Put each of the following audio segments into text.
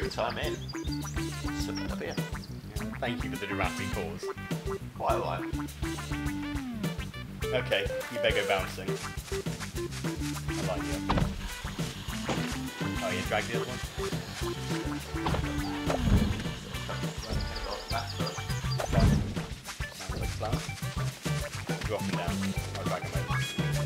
Every time in. Suburbia. Thank you for the dramatic pause. Why? Okay, you better go bouncing. I like you. Oh, you dragged the other one? Sounds like a plan. Go up and down. I'll drag him over.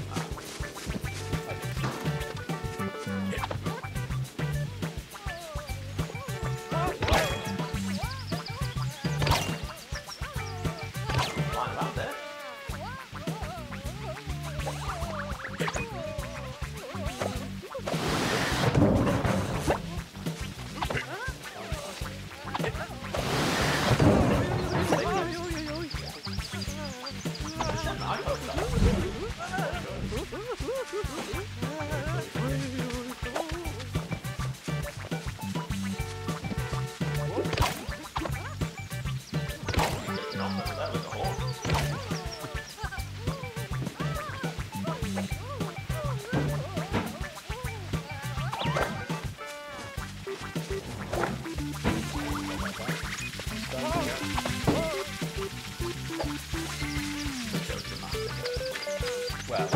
Well,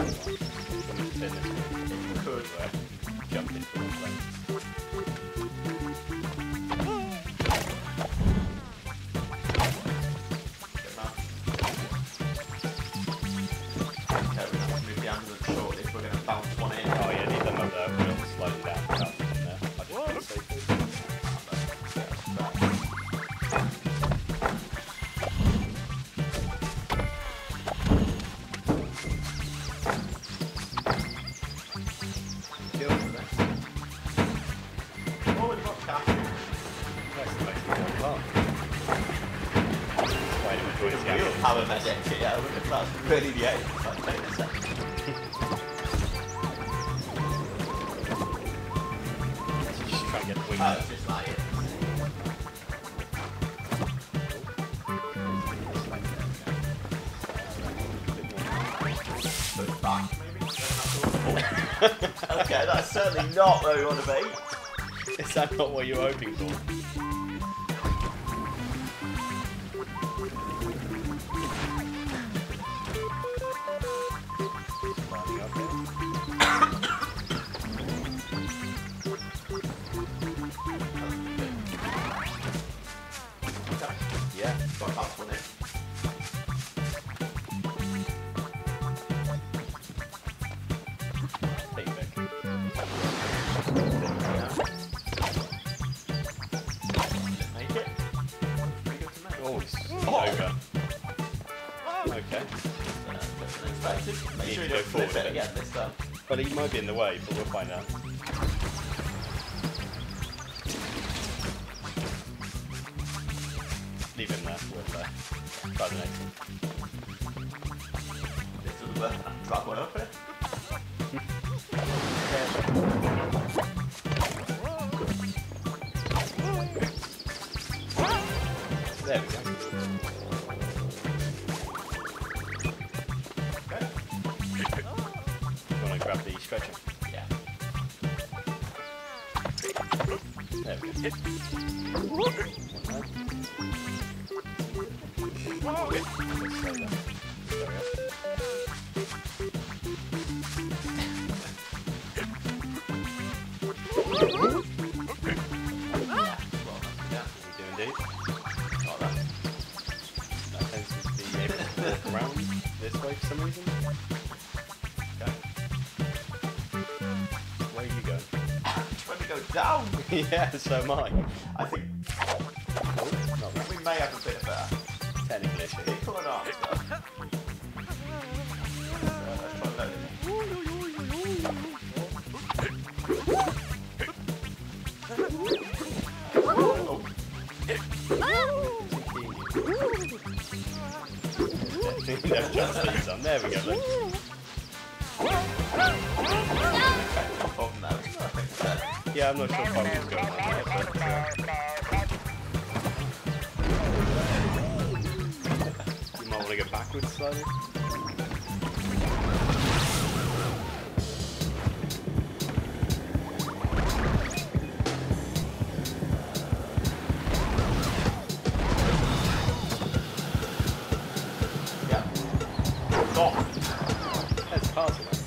could jump into one place. Move the ambulance shortly if we're going to bounce one in. Oh yeah, leave them up there. We'll slow them down. From there. I just feel safe. Power magic, yeah, that's really the aim. It's like, wait a second. Just try and get the wings Oh, out. it's just like it. Push back, maybe? Okay, that's certainly not where we want to be. Is that not what you were hoping for? Yeah, got that one in. Take it back. Make it. Pretty good to make. Oh, it's Oh. over. Okay. Unexpected. Make Need sure to you go don't flip forward it a bit. again this time. Well, he might be in the way, but we'll find out. Leave him there. We'll try the next one. This is the drag one up here. There we go. Okay. You want to grab the stretcher? Yeah. There we go. That tends to be able to walk around this way for some reason. Okay. Where are you going? When we go down, Yeah, so am I. I think Not right. we may have a bit of a Technical issue. pickle and arms though. Let's try and load it. Oh. Never chance to use on. There we go. Look. Problem there, isn't it? I think it's better. Yeah, I'm not sure if I was going on there, but you might want to go backwards slightly. castle, mate.